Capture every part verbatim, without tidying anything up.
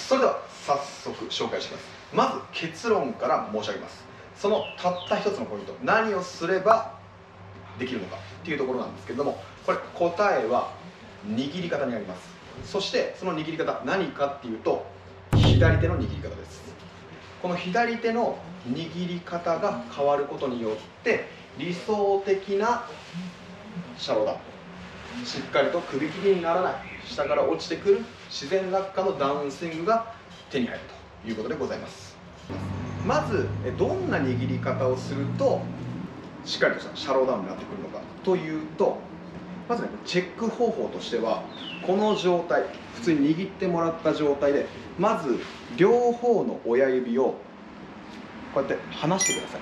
それでは早速紹介します。まず結論から申し上げます。そのたった一つのポイント、何をすればできるのかっていうところなんですけれども、これ答えは握り方にあります。そしてその握り方、何かっていうと左手の握り方です。この左手の握り方が変わることによって理想的なシャローダウン、しっかりと首切りにならない、下から落ちてくる自然落下のダウンスイングが手に入るということでございます。まずどんな握り方をするとしっかりとしたシャローダウンになってくるのかというと、まずね、チェック方法としてはこの状態、普通に握ってもらった状態でまず両方の親指をこうやって離してください。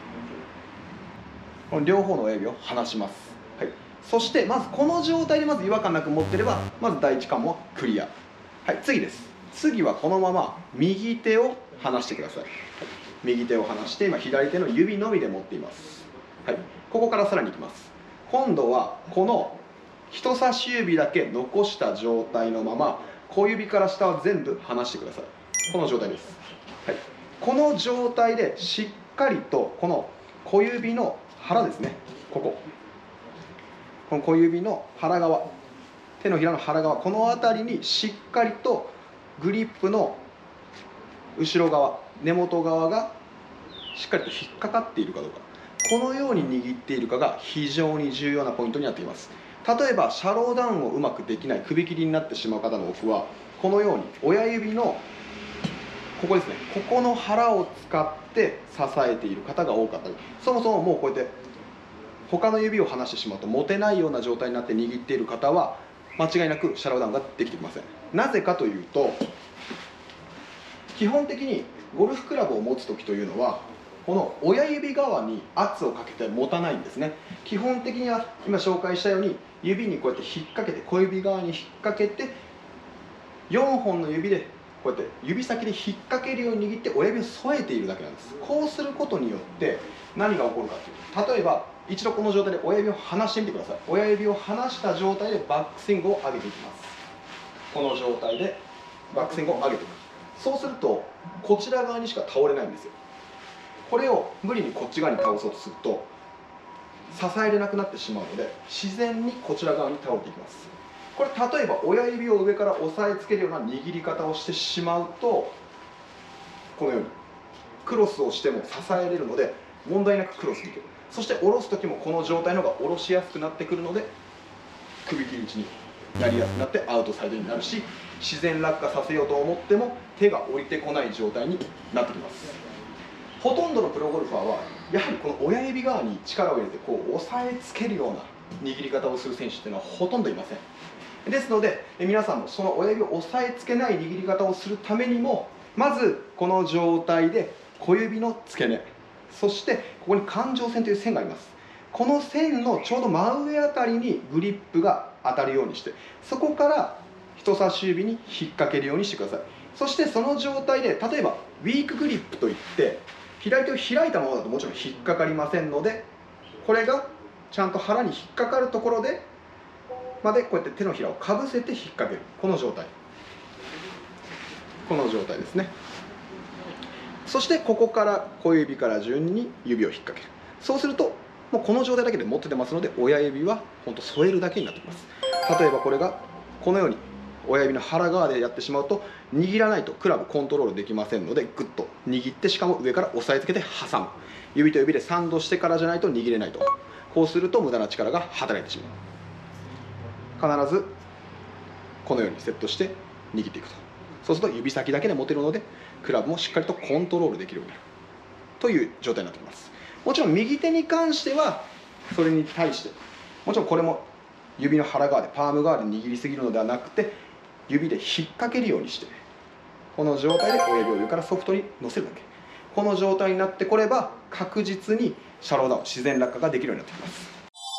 この両方の親指を離します。はい、そしてまずこの状態でまず違和感なく持ってればまず第一関門はクリア。はい、次です。次はこのまま右手を離してください。はい、右手を離して今左手の指のみで持っています。はい、ここからさらにいきます。今度はこの人差し指だけ残した状態のまま小指から下は全部離してください。この状態です。はい、この状態でしっかりとこの小指の腹ですね、こここの小指の腹側、手のひらの腹側、この辺りにしっかりとグリップの後ろ側、根元側がしっかりと引っかかっているかどうか、このように握っているかが非常に重要なポイントになっています。例えばシャローダウンをうまくできない、首切りになってしまう方の多くはこのように親指のここですね、ここの腹を使って支えている方が多かったり、そもそももうこうやって他の指を離してしまうと持てないような状態になって握っている方は間違いなくシャローダウンができてきません。なぜかというと、基本的にゴルフクラブを持つ時というのはこの親指側に圧をかけて持たないんですね。基本的には今紹介したように指にこうやって引っ掛けて、小指側に引っ掛けてよんほんの指でこうやって指先で引っ掛けるように握って親指を添えているだけなんです。こうすることによって何が起こるかというと、例えば一度この状態で親指を離してみてください。親指を離した状態でバックスイングを上げていきます。この状態でバックスイングを上げていく。そうするとこちら側にしか倒れないんですよ。これを無理にこっち側に倒そうとすると支えれなくなってしまうので自然にこちら側に倒れていきます。これ例えば親指を上から押さえつけるような握り方をしてしまうとこのようにクロスをしても支えれるので問題なくクロスできる。そして下ろす時もこの状態の方が下ろしやすくなってくるので首切り打ちになりやすくなってアウトサイドになるし、自然落下させようと思っても手が降りてこない状態になってきます。ほとんどのプロゴルファーはやはりこの親指側に力を入れてこう押さえつけるような握り方をする選手っていうのはほとんどいません。ですので皆さんもその親指を押さえつけない握り方をするためにもまずこの状態で小指の付け根、そしてここに環状線という線があります。この線のちょうど真上あたりにグリップが当たるようにして、そこから人差し指に引っ掛けるようにしてください。そしてその状態で例えばウィークグリップといって左手を開いたままだともちろん引っかかりませんので、これがちゃんと腹に引っかかるところでまでこうやって手のひらをかぶせて引っ掛ける、この状態、この状態ですね。そしてここから小指から順に指を引っ掛ける。そうするともうこの状態だけで持って出ますので親指は本当添えるだけになってきます。例えばこれがこのように親指の腹側でやってしまうと握らないとクラブコントロールできませんので、グッと握ってしかも上から押さえつけて挟む、指と指でサンドしてからじゃないと握れないと。こうすると無駄な力が働いてしまう。必ずこのようにセットして握っていくと。そうすると指先だけで持てるのでクラブもしっかりとコントロールできるようになるという状態になっています。もちろん右手に関してはそれに対してもちろんこれも指の腹側でパーム側で握りすぎるのではなくて指で引っ掛けるようにしてこの状態で親指を上からソフトに乗せるだけ、この状態になってこれば確実にシャローダウン、自然落下ができるようになってきます。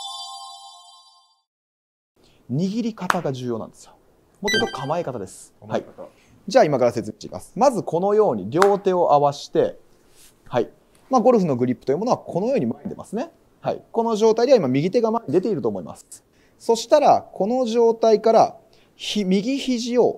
握り方が重要なんですよ。もっと言うと構え方です。はい、じゃあ今から説明します。まずこのように両手を合わして、はい、まあ、ゴルフのグリップというものはこのように前に出ますね。はい、この状態では今右手が前に出ていると思います。そしたらこの状態からひ右肘を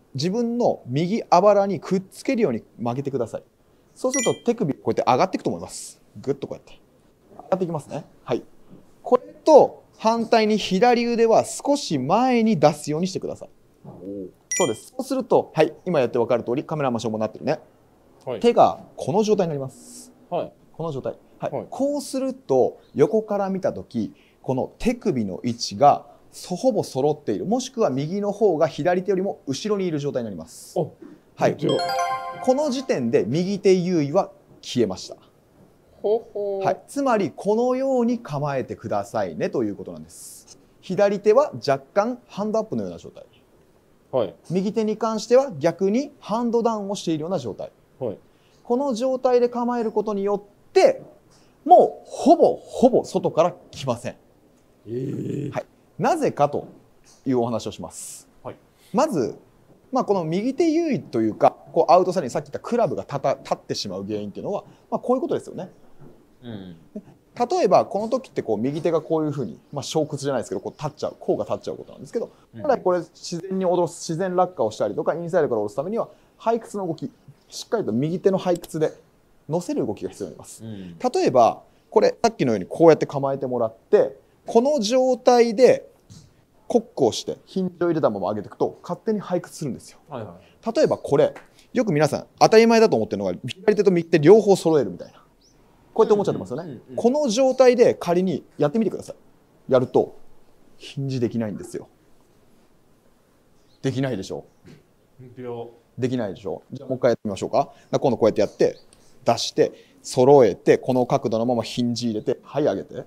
自分の右あばらにくっつけるように曲げてください。そうすると手首こうやって上がっていくと思います。ぐっとこうやって上がっていきますね。はい。これと反対に左腕は少し前に出すようにしてください。そうです。そうすると、はい、今やって分かる通り、カメラマン証もなってるね。はい、手がこの状態になります。はい、この状態。はいはい、こうすると、横から見たとき、この手首の位置がほぼ揃っている、もしくは右の方が左手よりも後ろにいる状態になります。はい、この時点で右手優位は消えました。ほほはい、つまりこのように構えてくださいねということなんです。左手は若干ハンドアップのような状態、はい、右手に関しては逆にハンドダウンをしているような状態、はい、この状態で構えることによってもうほぼほぼ外から来ません、えーはい、なぜかというお話をします、はい、まず、まあ、この右手優位というかこうアウトサイドにさっき言ったクラブが立た立ってしまう原因っていうのは、まあ、こういうことですよね。うん、例えばこの時ってこう右手がこういうふうに、まあ、小屈じゃないですけどこう立っちゃう甲が立っちゃうことなんですけど、ただこれ自然に下ろす自然落下をしたりとかインサイドから下ろすためには背屈の動きしっかりと右手の背屈で乗せる動きが必要になります、うん、例えばこれさっきのようにこうやって構えてもらってこの状態でコックをしてヒンジを入れたまま上げていくと勝手に背屈するんですよ、はいはい、例えばこれよく皆さん当たり前だと思ってるのが左手と右手両方揃えるみたいなこうやって思っちゃってますよね、うんうんうん、この状態で仮にやってみてください。やるとヒンジできないんですよ。できないでしょ。できないでしょ。じゃあもう一回やってみましょうか。今度こうやってやって出して揃えてこの角度のままヒンジ入れてはい上げて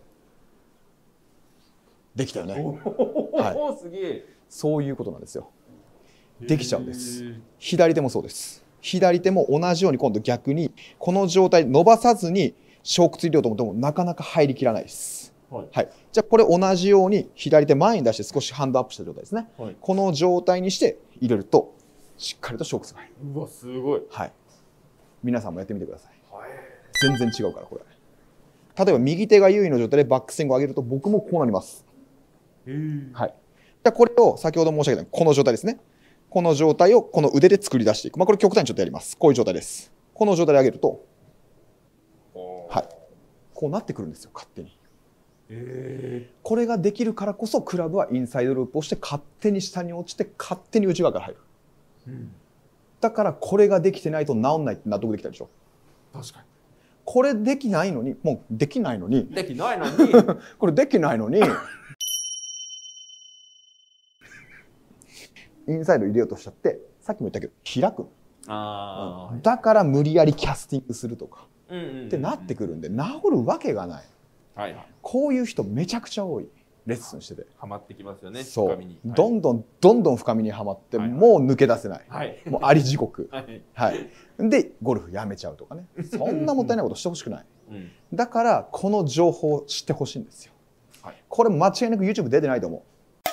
できたよね。はい、すげえ。そういうことなんですよ。できちゃうんです。左手もそうです。左手も同じように今度逆にこの状態伸ばさずに小屈入れようと思ってもなかなか入りきらないです、はいはい、じゃあこれ同じように左手前に出して少しハンドアップした状態ですね、はい、この状態にして入れるとしっかりと小屈が入る。うわすごい、はい、皆さんもやってみてください、はい、全然違うからこれ。例えば右手が優位の状態でバックスイングを上げると僕もこうなります、はい、じゃあこれを先ほど申し上げたこの状態ですね。この状態をこの腕で作り出していく、まあ、これ極端にちょっとやります。こういう状態です。この状態で上げるとはい、こうなってくるんですよ勝手に、えー、これができるからこそクラブはインサイドループをして勝手に下に落ちて勝手に内側から入る、うん、だからこれができてないと治んないって納得できたでしょ。確かにこれできないのにもうできないのにできないのにこれできないのにインサイド入れようとしちゃってさっきも言ったけど開くあ、うん、だから無理やりキャスティングするとかってなってくるんで治るわけがない、はいはい、こういう人めちゃくちゃ多い。レッスンしててはまってきますよね。そう深みに、はい、どんどんどんどん深みにはまって、はいはい、もう抜け出せない、はい、もうあり地獄、はいはい、でゴルフやめちゃうとかねそんなもったいないことしてほしくない、うん、だからこの情報を知ってほしいんですよ、はい、これ間違いなく YouTube 出てないと思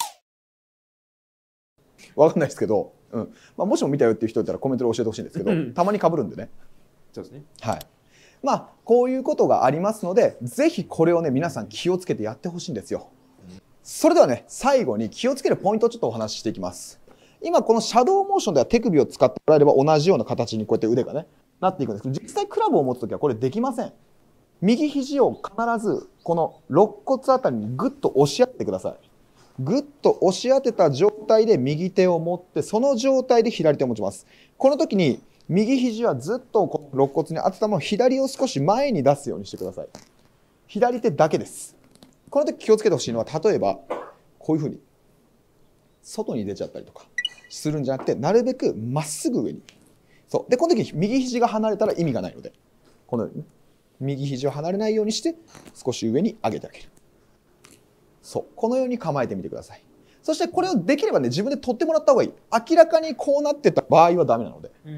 う。わかんないですけど、うんまあ、もしも見たよっていう人いたらコメントで教えてほしいんですけどたまに被るんでね。そうですね、はいまあ、こういうことがありますのでぜひこれをね皆さん気をつけてやってほしいんですよ。それではね最後に気をつけるポイントをちょっとお話ししていきます。今このシャドウモーションでは手首を使ってもらえれば同じような形にこうやって腕がねなっていくんですけど実際クラブを持つときはこれできません。右肘を必ずこの肋骨あたりにグッと押し当ててください。グッと押し当てた状態で右手を持ってその状態で左手を持ちます。この時に右肘はずっとこの肋骨に当てたまま左を少し前に出すようにしてください。左手だけです。この時気をつけてほしいのは例えばこういうふうに外に出ちゃったりとかするんじゃなくてなるべくまっすぐ上に。そうでこの時右肘が離れたら意味がないのでこのように右肘を離れないようにして少し上に上げてあげる。そうこのように構えてみてください。そしてこれをできればね自分で取ってもらった方がいい。明らかにこうなってた場合はダメなので、うん、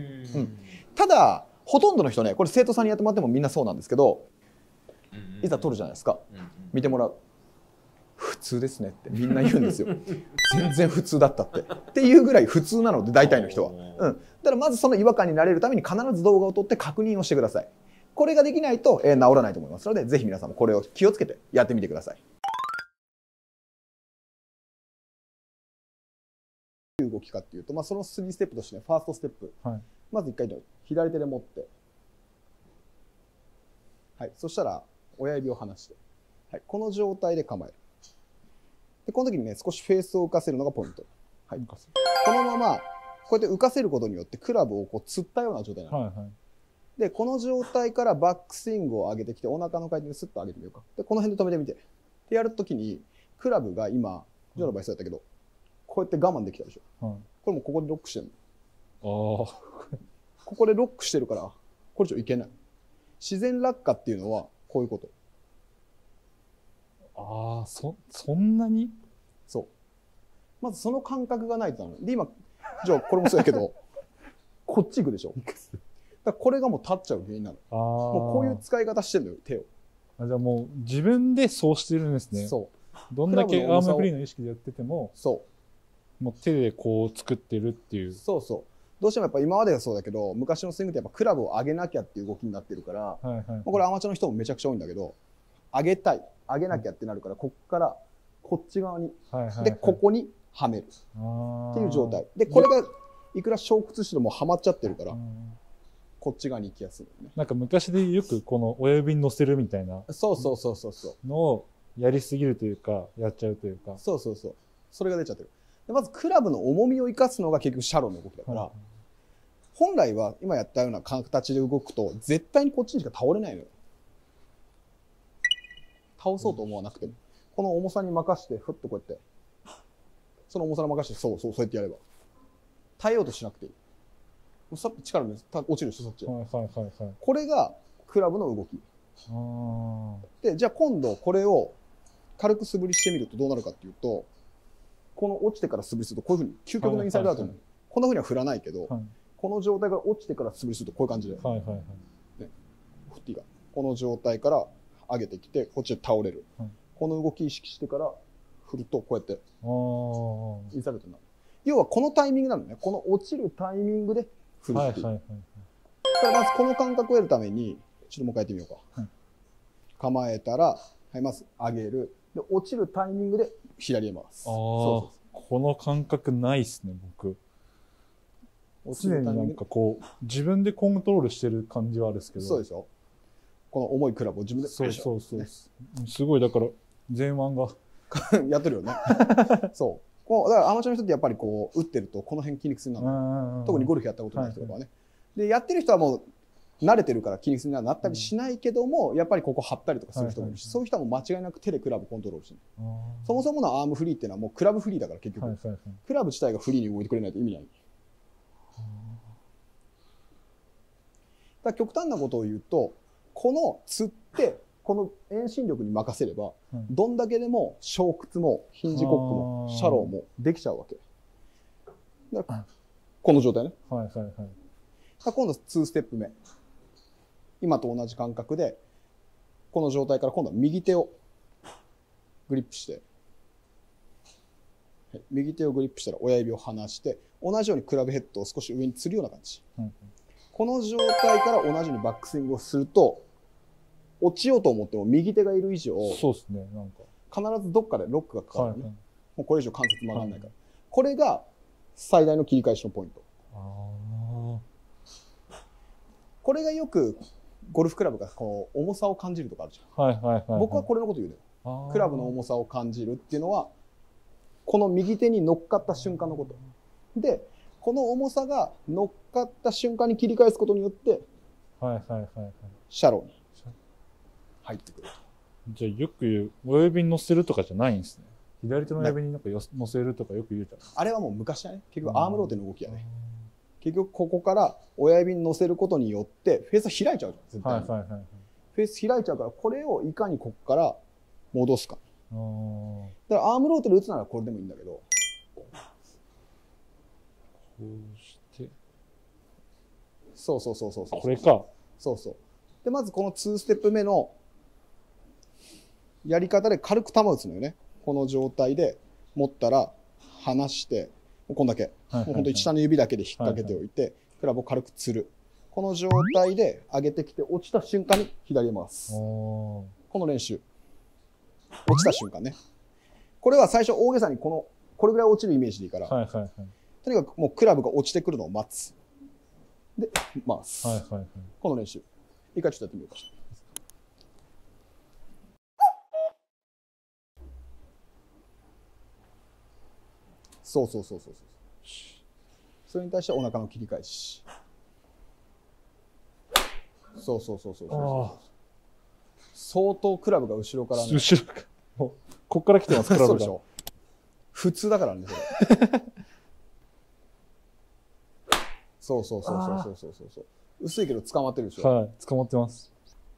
ただほとんどの人ねこれ生徒さんにやってもらってもみんなそうなんですけど、いざ取るじゃないですか、見てもらう普通ですねってみんな言うんですよ全然普通だったってっていうぐらい普通なので大体の人は、うん、だからまずその違和感に慣れるために必ず動画を撮って確認をしてください。これができないと、えー、治らないと思いますのでぜひ皆さんもこれを気をつけてやってみてください。動きかっていうと、まあ、そのスリーステップとしてね、ファーストステップ、 はい、 まずいっかい左手で持って、はい、そしたら親指を離して、はい、この状態で構える。でこの時にね、少しフェースを浮かせるのがポイント。はい、このままこうやって浮かせることによってクラブをこうつったような状態になる。はいはい、でこの状態からバックスイングを上げてきて、お腹の回転でスッと上げてみようか。でこの辺で止めてみて。でやるときにクラブが今ジョーの場合そうやったけど、こうやって我慢できたでしょ。はい、これもここでロックしてるの。あここでロックしてるからこれ以上いけない。自然落下っていうのはこういうこと。 ああ、そそんなに。 そう。まずその感覚がないとなので、今じゃあこれもそうやけどこっち行くでしょ。だからこれがもう立っちゃう原因なの。あもうこういう使い方してるのよ、手を。 あじゃあもう自分でそうしてるんですね。そう。どんだけアームフリーの意識でやってても、そうもう手でこう作ってるっていう。 そうそう。どうしてもやっぱ今まではそうだけど、昔のスイングってやっぱクラブを上げなきゃっていう動きになってるから、はいはいはい、これアマチュアの人もめちゃくちゃ多いんだけど、上げたい、上げなきゃってなるから、こっからこっち側に、はいはいはい、でここにはめるっていう状態で、これがいくら小屈してもはまっちゃってるから、こっち側に行きやすい、ね、 なんか昔でよくこの親指に乗せるみたいなそうそうそうそうそうのをやりすぎるというか、やっちゃうというか、 そうそうそう、それが出ちゃってる。でまずクラブの重みを生かすのが結局シャローの動きだから、はい、本来は今やったような形で動くと絶対にこっちにしか倒れないのよ。倒そうと思わなくても、この重さに任してふっとこうやってその重さに任して、そうそうそうやってやれば耐えようとしなくていい。さっと力で落ちるでしょ、そっち。はいはいはいはい、これがクラブの動き。あでじゃあ今度これを軽く素振りしてみるとどうなるかっていうと、この落ちてから素振りするとこういうふうに究極のインサイドアウトになる。こんなふうには振らないけど、はい、この状態から落ちてから素振りするとこういう感じで、はいはいはいね、振っていいか、この状態から上げてきてこっちで倒れる、はい、この動き意識してから振るとこうやってインサイドアウトになる。要はこのタイミングなのね。この落ちるタイミングで振るっていう。はいはいはいはい、だからまずこの感覚を得るためにちょっともう一回やってみようか、はい、構えたら、はい、まず上げる。で落ちるタイミングで左へ回す。あそうそう、この感覚ないっすね、僕。常になんかこう自分でコントロールしてる感じはあるんですけど。 そうでしょ。この重いクラブを自分で。 そうそうそう、ね、すごいだから前腕がやってるよね。そう。こうだからアマチュアの人ってやっぱりこう打ってるとこの辺筋肉痛になる。特にゴルフやったことない人とかはね。でやってる人はもう慣れてるから筋肉痛になったりしないけども、うん、やっぱりここ張ったりとかする人もいるし、そういう人はもう間違いなく手でクラブコントロールしてる。そもそものアームフリーっていうのはもうクラブフリーだから結局、はいはいはい、クラブ自体がフリーに動いてくれないと意味ない。だから極端なことを言うと、このつってこの遠心力に任せれば、うん、どんだけでも小屈もヒンジコックもシャローもできちゃうわけ。だからこの状態ね。はいはいはい、今度にステップ目。今と同じ感覚でこの状態から今度は右手をグリップして、はい、右手をグリップしたら親指を離して同じようにクラブヘッドを少し上につるような感じ、うん、この状態から同じようにバックスイングをすると落ちようと思っても右手がいる以上、 そうですね、なんか必ずどっかでロックがかかるね、はいはい、もうこれ以上関節曲がらないから、はい、これが最大の切り返しのポイント。あこれがよくゴルフクラブがこう重さを感じるとかあるじゃん、はいはいはいはい、僕はこれのこと言うのよ。クラブの重さを感じるっていうのはこの右手に乗っかった瞬間のことで、この重さが乗っかった瞬間に切り返すことによって、はいはいはいはい、シャローに入ってくる。 じゃあよく言う親指に乗せるとかじゃないんですね。左手の親指になんか乗せるとかよく言うじゃん。 あれはもう昔だね。結局アームローテの動きやね。結局ここから親指に乗せることによってフェース開いちゃうじゃん絶対に、はいはいはいはい、フェース開いちゃうから、これをいかにここから戻すか。だからアームローテで打つならこれでもいいんだけど、こうしてそうそうそうそうそう、 これか。 そうそう。でまずこのにステップ目のやり方で軽く球を打つのよね。この状態で持ったら離してこんだけ、はいはいはい、もう本当に下の指だけで引っ掛けておいて、はいはい、クラブを軽くつる。この状態で上げてきて落ちた瞬間に左へ回す。この練習。落ちた瞬間ね。これは最初大げさにこのこれぐらい落ちるイメージでいいから、はいはいはい、 とにかくもうクラブが落ちてくるのを待つ。で、回す。 はいはいはい。 この練習。一回ちょっとやってみようか。そうそうそうそうそう。それに対してお腹の切り返し。そうそうそうそうそう。相当クラブが後ろからね。 後ろから。もうこっから来てます、クラブが。そうでしょ。 普通だからね、それ。そうそうそうそうそうそうそう。薄いけど捕まってるでしょ。 はい、捕まってます。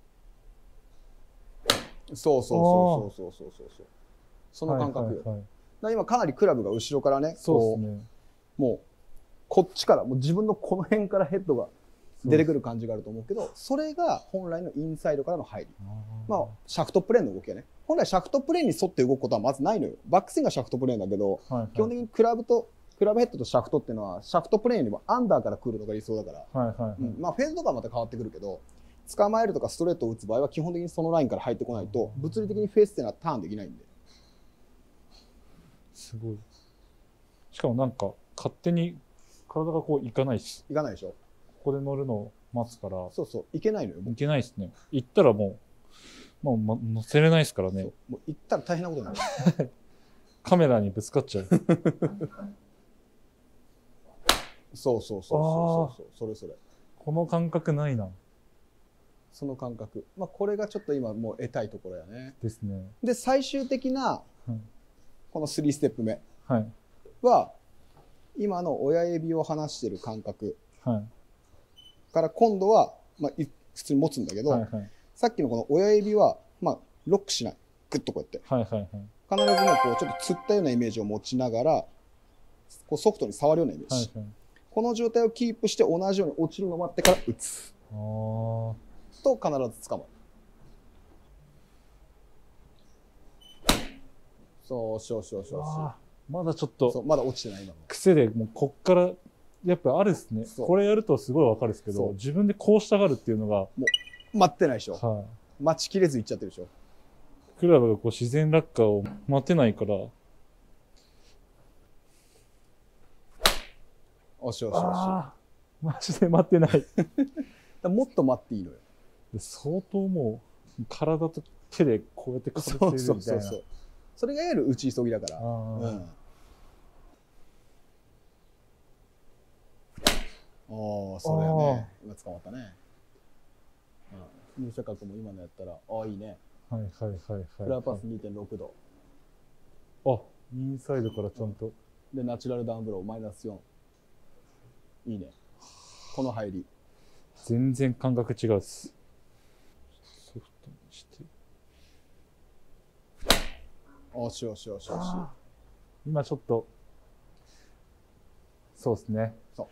そうそうそうそうそうそうそう。その感覚よ。はいはいはい、今かなりクラブが後ろからね、 そうですね。 もうこっちからもう自分のこの辺からヘッドが出てくる感じがあると思うけど、それが本来のインサイドからの入り。まあシャフトプレーンの動きはね。本来シャフトプレーンに沿って動くことはまずないのよ。バックスイングがシャフトプレーンだけど、はいはい、基本的にクラブとクラブヘッドとシャフトっていうのはシャフトプレーンよりもアンダーから来るのが理想だから、はいはいはい、うん、まあフェーズとかはまた変わってくるけど、捕まえるとかストレートを打つ場合は基本的にそのラインから入ってこないと物理的にフェースっていうのはターンできないんで。 すごい。しかもなんか勝手に体がこういかないし。 いかないでしょ。ここで乗るのを待つから。 そうそう、いけないのよ。 いけないですね。行ったらもう、もう、ま、乗せれないですからね。 もう行ったら大変なことになる。 カメラにぶつかっちゃう。 そうそうそうそうそうそう、それそれ。 この感覚ないな。 その感覚。まあこれがちょっと今もう得たいところやね。 ですね。 で、最終的な、このさんステップ目は、 はい、 今の親指を離してる感覚から今度は、まあ、普通に持つんだけど、はいはい、さっきのこの親指は、まあ、ロックしない。グッとこうやって。はいはいはい、必ずね、こうちょっとつったようなイメージを持ちながら、こうソフトに触るようなイメージ。はいはい、この状態をキープして同じように落ちるのを待ってから打つ。あと必ず捕まる。そう、そうそうそうそう。 まだちょっと。 そう、まだ落ちてない今も。 癖で、もうこっから、やっぱあるっすね。これやるとすごいわかるっすけど、自分でこうしたがるっていうのが。もう、待ってないでしょ。はい。待ちきれずいっちゃってるでしょ。 クラブがこう自然落下を待てないから。 おしおしおし。あー、マジで待ってない。 もっと待っていいのよ。 相当もう、体と手でこうやってかぶってるみたいな。そうそうそう。 それがいわゆる打ち急ぎだから。うん。おー、それやね。今捕まったね。うん。入射角も今のやったら、ああ、いいね。 はいはいはいはい。 フラーパス にてんろく 度。 あ、インサイドからちゃんと。 で、ナチュラルダウンブロー、マイナスよん。いいね。この入り。 全然感覚違うっす。ソフトにして。 おしよしよしよし。 今ちょっと、そうですね。 そう。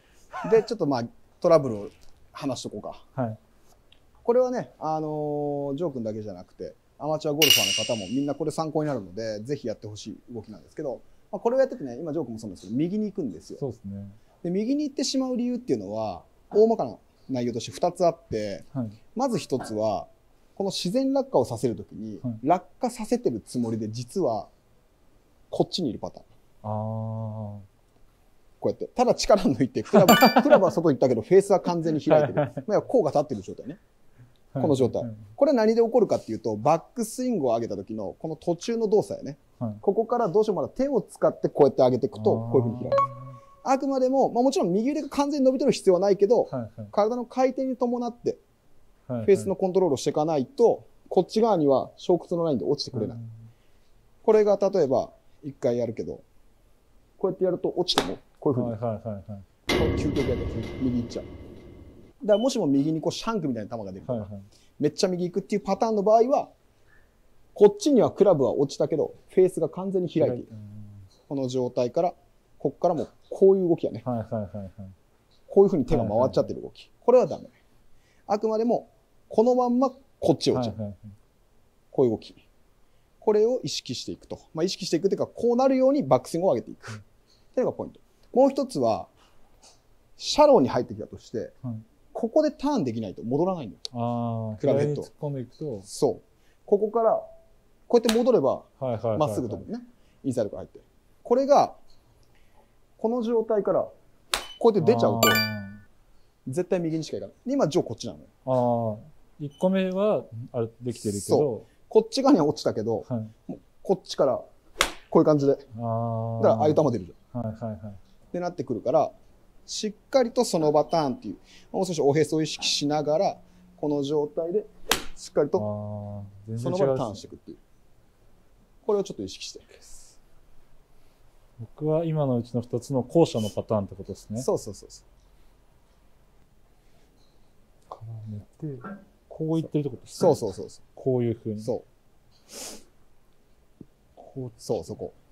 で、ちょっとまあ、トラブルを話しとこうか。はい。これはね、あのー、ジョー君だけじゃなくて、アマチュアゴルファーの方もみんなこれ参考になるので、ぜひやってほしい動きなんですけど、まあ、これをやっててね、今ジョー君もそうなんですけど、右に行くんですよ。 そうですね。 で、右に行ってしまう理由っていうのは、大まかな内容としてふたつあって、はい、まずひとつは、この自然落下をさせるときに、はい、落下させてるつもりで、実は、こっちにいるパターン。ああ。こうやって。ただ力抜いて、クラブ、クラブは外行ったけど、フェースは完全に開いてる。まあ、甲が立ってる状態ね。この状態。これ何で起こるかっていうと、バックスイングを上げた時の、この途中の動作やね。はい、ここからどうしようもまだ手を使ってこうやって上げていくと、こういうふうに開く。あくまでも、まあもちろん右腕が完全に伸びてる必要はないけど、はいはい、体の回転に伴って、フェースのコントロールをしていかないと、こっち側には小屈のラインで落ちてくれない。これが例えば、一回やるけど、こうやってやると落ちても、こういうふうに。はいはいはいはい。究極やったら右行っちゃう。だからもしも右にこうシャンクみたいな球が出るとか、はいはい、めっちゃ右行くっていうパターンの場合は、こっちにはクラブは落ちたけど、フェースが完全に開いている。この状態から、こっからもこういう動きやね。はいはいはいはい、こういうふうに手が回っちゃってる動き。はいはい、これはダメ。あくまでも、このまんまこっち落ちる。はいはいはい、こういう動き。これを意識していくと。まあ意識していくというか、こうなるようにバックスイングを上げていく。っていうのがポイント。もう一つは、シャローに入ってきたとして、はい、ここでターンできないと戻らないんだよ。ああ、クラブヘッド。突っ込んでいくと。そう。ここから、こうやって戻れば、まっすぐ飛ぶね。インサイドから入って。これが、 この状態からこうやって出ちゃうと絶対右にしかいかない。今ジョーこっちなのよ。 ああ、いっこめはあれできてるけど、 こっち側には落ちたけど、はい、こっちからこういう感じで、あだからああいう球出るじゃん。はいはいはい。ってなってくるから、しっかりとそのパターンっていう、もう少しおへそを意識しながら、この状態でしっかりとその場でターンしていくっていう。これをちょっと意識してるんです。 僕は今のうちのふたつの後者のパターンってことですね。 そうそうそうそう。 絡めて、こういってるってことですね。そうそうそうそう。 こういう風に。 そう。こう、そう、そこ。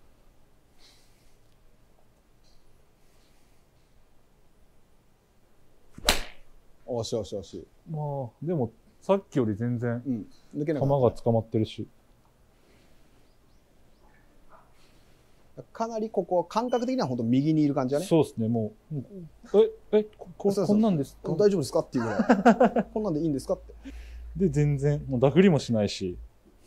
おしおしおし。 まあ、でも、さっきより全然、うん、抜けなかった。球が捕まってるし。 かなりここ、感覚的には本当右にいる感じだね。 そうですね、もう。え、え、こ、ここんなんですか？ 大丈夫ですかっていうぐらい。こんなんでいいんですかって。 で、全然、もうダフりもしないし。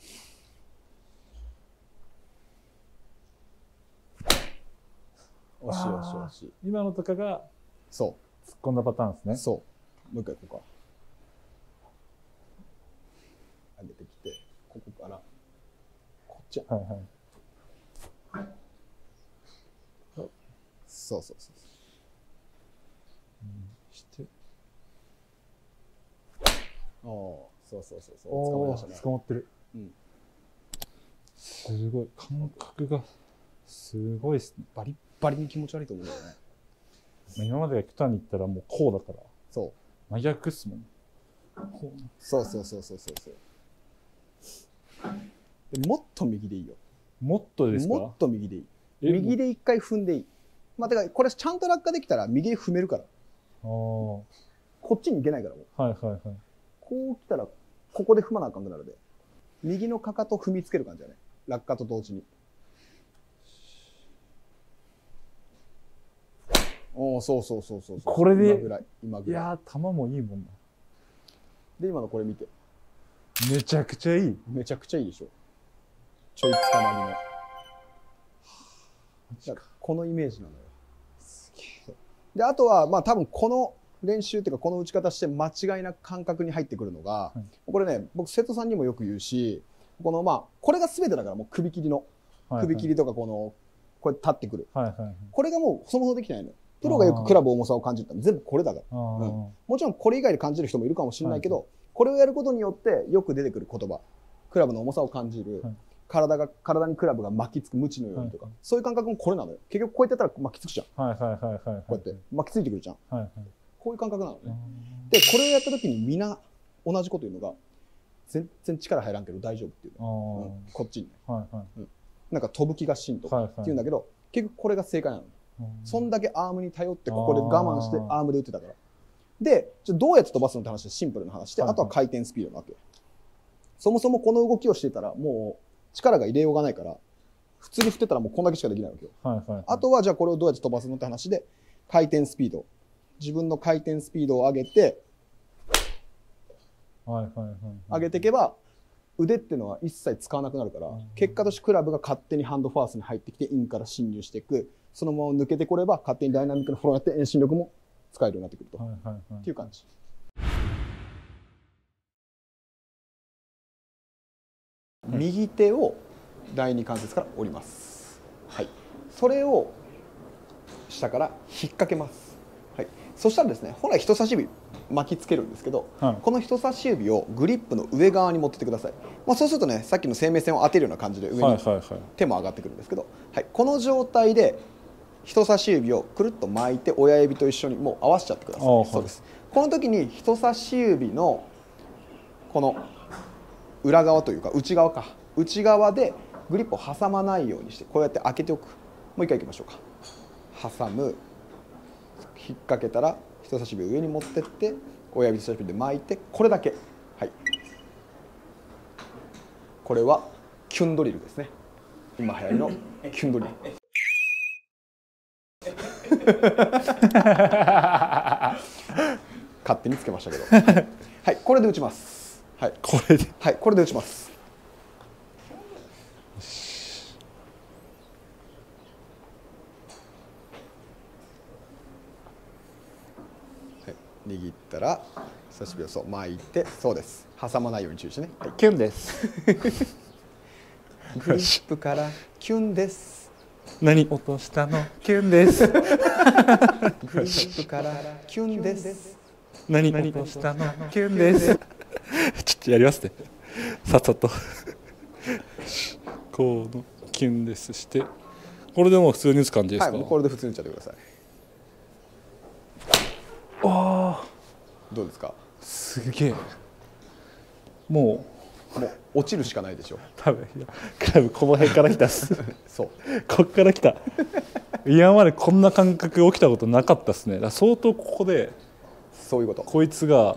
おしおしおし。 今のとかが、 そう。 突っ込んだパターンですね。 そう。もう一回こうか。上げてきて、ここから、こっち。はいはい。そうそうそう。うん、して。おお、そうそうそうそう。 捕まりましたね。捕まってる。うん。すごい感覚がすごいですね。 バリッバリに気持ち悪いと思うんだよね。 今までが北に行ったらもうこうだから。 そう。 真逆っすもん。 こう。そうそうそうそうそうそう。でもっと右でいいよ。 もっとですか？ もっと右でいい。右で一回踏んでいい。まあ、てかこれちゃんと落下できたら右で踏めるから。ああ。こっちに行けないからもう。はいはいはい。 こう来たらここで踏まなあかんくなるで。右のかかと踏みつける感じだね。落下と同時に。おお、そうそうそうそう。 これで今ぐらい。今ぐらい。 いやー、球もいいもんな。 で、今のこれ見て。 めちゃくちゃいい。 めちゃくちゃいいでしょ。ちょいつかまりの。このイメージなのよ。で、あとは、まあ多分この練習っていうか、この打ち方して間違いなく感覚に入ってくるのが、はい、これね、僕、瀬戸さんにもよく言うし、このまあ、これが全てだから、もう首切りの。首切りとか、この、こうやって立ってくる。はいはいはい、これがもうそもそもできてないのよ。プロがよくクラブ重さを感じたの全部これだから、うん。もちろんこれ以外で感じる人もいるかもしれないけど、はい、これをやることによってよく出てくる言葉。クラブの重さを感じる。はい、体が、体にクラブが巻きつく、ムチのようにとか、はい、そういう感覚もこれなのよ。結局こうやってやったら巻きつくじゃん。はいはいはいはい。こうやって巻きついてくるじゃん。はいはい、こういう感覚なのね。で、これをやった時にみんな同じこと言うのが、全然力入らんけど大丈夫っていうの。うん、こっちに、ね。はいはい、うん。なんか飛ぶ気がしんとかっていうんだけど、はいはい、結局これが正解なの。そんだけアームに頼ってここで我慢してアームで打ってたから。で、じゃどうやって飛ばすのって話でシンプルな話で、はいはい、あとは回転スピードなわけ。そもそもこの動きをしていたらもう力が入れようがないから、普通に振ってたらもうこんだけしかできないわけよ。はいはいはい、あとはじゃあこれをどうやって飛ばすのって話で、回転スピード。自分の回転スピードを上げて、はいはいはいはい、上げていけば、腕っていうのは一切使わなくなるから、結果としてクラブが勝手にハンドファースに入ってきてインから侵入していく。そのまま抜けてこれば勝手にダイナミックなフォローやって遠心力も使えるようになってくると、はいはいはい、っていう感じ。はい、右手を第二関節から折ります。はい。それを下から引っ掛けます。はい。そしたらですね、本来人差し指巻きつけるんですけど、はい、この人差し指をグリップの上側に持ってってください。まあ、そうするとね、さっきの生命線を当てるような感じで上に手も上がってくるんですけど、はい、この状態で人差し指をくるっと巻いて親指と一緒にもう合わせちゃってください。はい、そうです。この時に人差し指のこの裏側というか内側か内側でグリップを挟まないようにしてこうやって開けておく。もう一回いきましょうか。挟む、引っ掛けたら人差し指を上に持ってって親指と人差し指で巻いてこれだけ。はい。これはキュンドリルですね。今流行りのキュンドリル。勝手につけましたけどはい、これで打ちます。はい、 これではいこれで打ちます。 握ったら人差し指をそう巻いて、そうです、挟まないように注意してね、はい、 キュンですグリップからキュンです。 何落としたのキュンですグリップからキュンです。 何落としたのキュンですちょっとやりますね、さっさとこうのキュンですして、これでもう普通に打つ感じですか？ はい、もうこれで普通に打っちゃってください。 ああ、 どうですか？ すげえ、もうもう落ちるしかないでしょ。 多分いやクラブこの辺から来たっすそうこっから来た今までこんな感覚起きたことなかったっすね。だから相当ここでそういうこと、 こいつが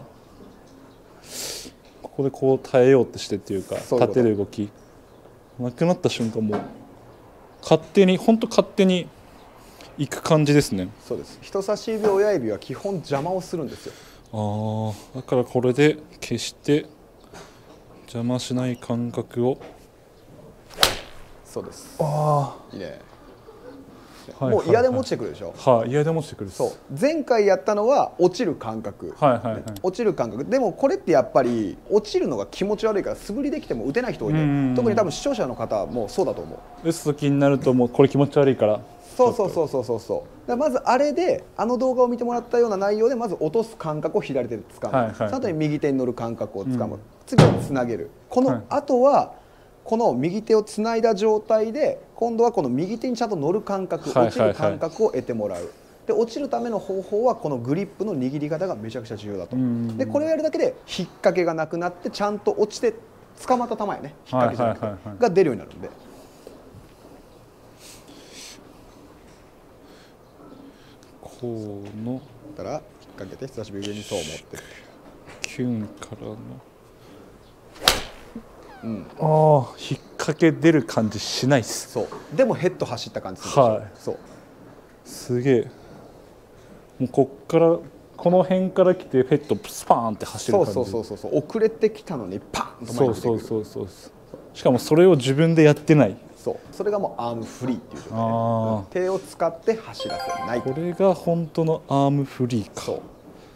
ここでこう耐えようとしてっていうか、 そういうこと立てる動きなくなった瞬間もう勝手に本当勝手にいく感じですね。 そうです、人差し指親指は基本邪魔をするんですよ。 ああ、だからこれで消して邪魔しない感覚を。 そうです。 ああ、いいね。 はい、 もう嫌でも落ちてくるでしょ。 はい、嫌でも落ちてくる。 そう、前回やったのは落ちる感覚。 はいはいはい。 落ちる感覚。でもこれってやっぱり落ちるのが気持ち悪いから素振りできても打てない人多いね。特に多分視聴者の方もそうだと思う。 打つ時になるともうこれ気持ち悪いから。 そうそうそうそうそうそう。だまずあれであの動画を見てもらったような内容でまず落とす感覚を左手で掴む、はいはい、その後に右手に乗る感覚を掴む、うん、次はつなげる。この後はこの右手をつないだ状態で今度はこの右手にちゃんと乗る感覚、落ちる感覚を得てもらう。で落ちるための方法はこのグリップの握り方がめちゃくちゃ重要だと。でこれをやるだけで引っ掛けがなくなってちゃんと落ちて捕まった球やね、引っ掛けじゃなくてが出るようになるんで。 こうのだから引っ掛けて人差し指上にそう持ってキュンからの、 うん、 ああ引っ掛け出る感じしないっす。 そうでもヘッド走った感じするでしょ。はい、そうすげえ、もうこっからこの辺から来てヘッドスパーンって走る感じ。 そうそうそうそう、遅れてきたのにパンと前に出てくる。 そうそうそうそう、しかもそれを自分でやってない。 そう、それがもうアームフリーっていう状態、ね、手を使って走らせない。 これが本当のアームフリーか。そう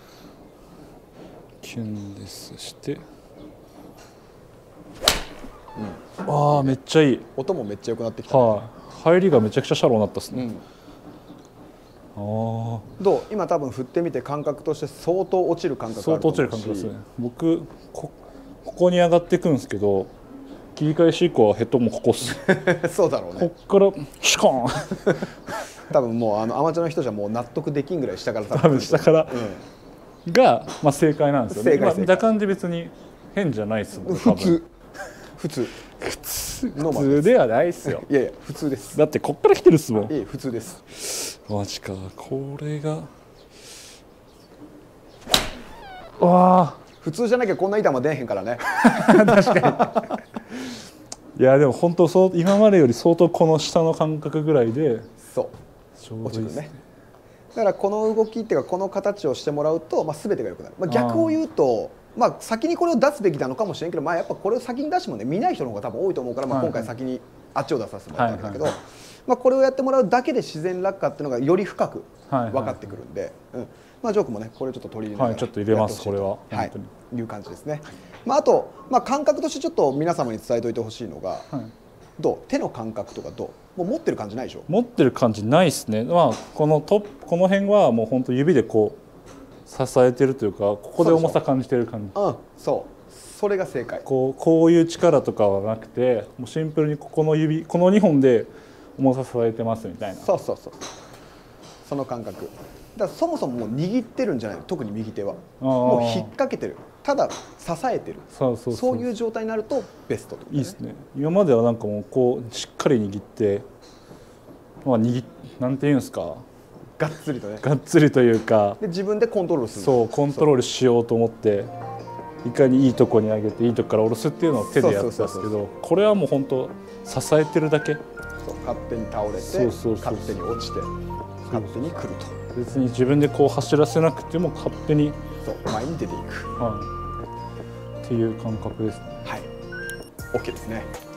キュンですして、うん、ああめっちゃいい、 音もめっちゃ良くなってきた、ね。 はい、入りがめちゃくちゃシャローになったっすね。うん、 あどう今多分振ってみて感覚として相当落ちる感覚あると思うし。 相当落ちる感覚ですね。僕 こ, ここに上がっていくんですけど、切り返し以降はヘッドもここっすそうだろうね。 こっからシュコーン多分もうあのアマチュアの人じゃもう納得できんぐらい下から多分下から、うん、が、まあ、正解なんですよね。まあ、見た感じ別に変じゃないっすもん。 普通普通普通普通ではないっすよ。 いやいや普通です。 だってこっから来てるっすもん。 いや普通です。 マジか。これがわあ普通じゃなきゃこんな板出えへんからね確かにいやでも本当そう今までより相当この下の感覚ぐらいでそう落ちるね。だからこの動きっていうかこの形をしてもらうと、まあ、全てが良くなる。まあ、逆を言うとまあ、先にこれを出すべきなのかもしれんけど、まあ、やっぱこれを先に出してもね見ない人の方が多分多いと思うから、まあ、今回先にあっちを出させてもらったわけだけど、まあ、これをやってもらうだけで自然落下っていうのがより深く分かってくるんで、うんまあ、ジョークもねこれちょっと取り入れながら、 はい、ちょっと入れますこれは、 はい、いう感じですね。まあ、あと、まあ、感覚としてちょっと皆様に伝えておいてほしいのが、はい、どう手の感覚とかどうもう持ってる感じないでしょ。 持ってる感じないですね。まあ、このトップこの辺はもう本当指でこう支えてるというかここで重さ感じてる感じ。 そう、うん、そうそれが正解。 こうこういう力とかはなくてもうシンプルにここの指このにほんで重さ支えてますみたいな。 そうそうそうその感覚だからそもそももう握ってるんじゃないの。特に右手はもう引っ掛けてるただ支えてるそうそうそうそういう状態になるとベストってこと、ね、 いいですね。今まではなんかもうこうしっかり握ってまあ握なんていうんですかがっつりとねがっつりというかで自分でコントロールする。 そうコントロールしようと思っていかにいいとこに上げていいとこから下ろすっていうのを手でやってたんですけどこれはもう本当支えてるだけ。 そう勝手に倒れてそうそうそう勝手に落ちて勝手に来ると。 別に自分でこう走らせなくても勝手にそう前に出ていく、 はい、っていう感覚ですね。 はい OK ですね。